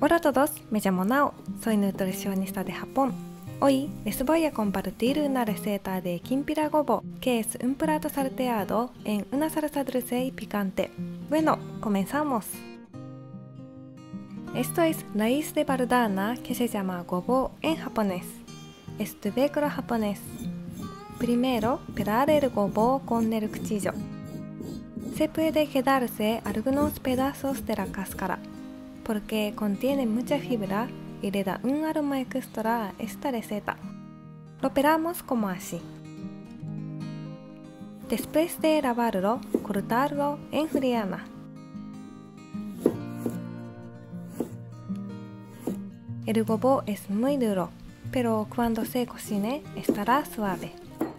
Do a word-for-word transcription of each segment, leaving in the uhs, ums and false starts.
Hola a todos, me llamo Nao, soy nutricionista de Japón. Hoy les voy a compartir una receta de kimpira gobo, que es un plato salteado en una salsa dulce y picante. Bueno, comenzamos. Esto es raíz de bardana que se llama gobo en japonés. Es tubérculo japonés. Primero, pelar el gobo con el cuchillo. Se puede quedarse algunos pedazos de la cáscara, porque contiene mucha fibra y le da un aroma extra a esta receta. Lo pelamos como así. Después de lavarlo, cortarlo en juliana. El gobo es muy duro, pero cuando se cocine estará suave.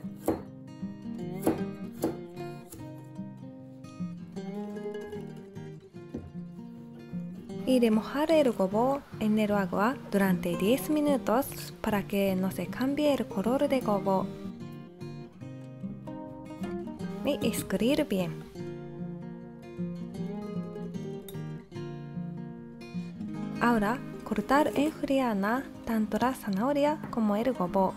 Y remojar el gobo en el agua durante diez minutos para que no se cambie el color de gobo. Y escurrir bien. Ahora, cortar en juliana tanto la zanahoria como el gobo.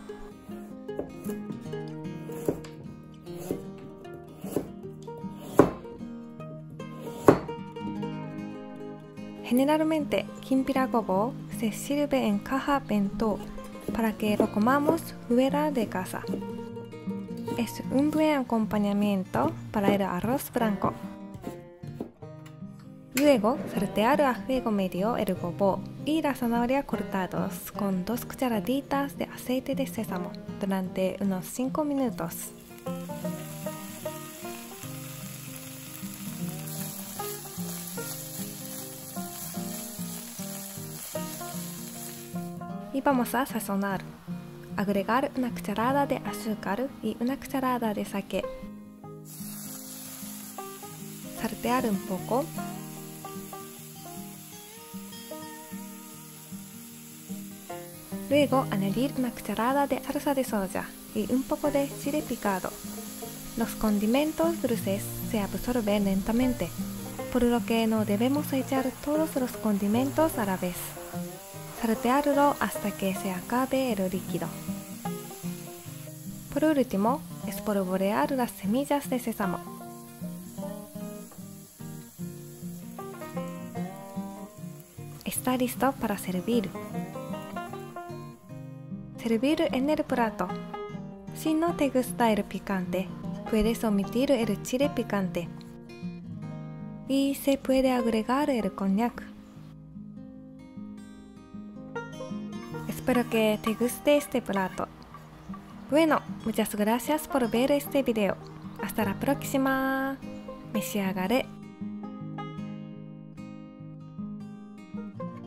Generalmente, kimpira gobo se sirve en caja bento para que lo comamos fuera de casa. Es un buen acompañamiento para el arroz blanco. Luego, saltear a fuego medio el gobo y la zanahoria cortados con dos cucharaditas de aceite de sésamo durante unos cinco minutos. Y vamos a sazonar. Agregar una cucharada de azúcar y una cucharada de sake. Saltear un poco. Luego añadir una cucharada de salsa de soya y un poco de chile picado. Los condimentos dulces se absorben lentamente, por lo que no debemos echar todos los condimentos a la vez. Saltearlo hasta que se acabe el líquido. Por último, espolvorear las semillas de sésamo. Está listo para servir. Servir en el plato. Si no te gusta el picante, puedes omitir el chile picante. Y se puede agregar el konjac. Espero que te guste este plato. Bueno, muchas gracias por ver este video. Hasta la próxima. Meshiagare.